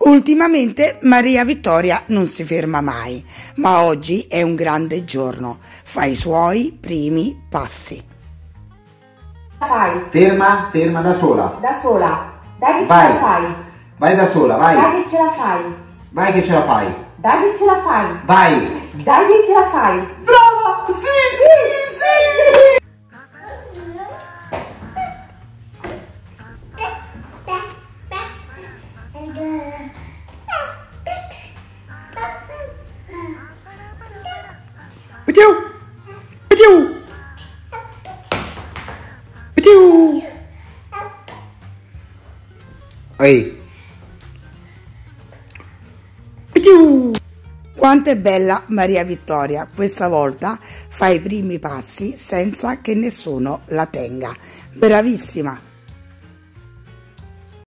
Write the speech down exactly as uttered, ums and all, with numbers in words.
Ultimamente Maria Vittoria non si ferma mai, ma oggi è un grande giorno. Fa i suoi primi passi. Fai. Ferma, ferma da sola. Da sola. Dai che Vai. ce la fai. Vai da sola, vai. Dai che ce la fai. Vai che ce la fai. Dai che ce la fai. Vai. Dai che ce la fai. Brava! Sì, sì, sì! Piu! Piu! Piu! Ehi! Piu! Quanto è bella Maria Vittoria, questa volta fa i primi passi senza che nessuno la tenga. Bravissima!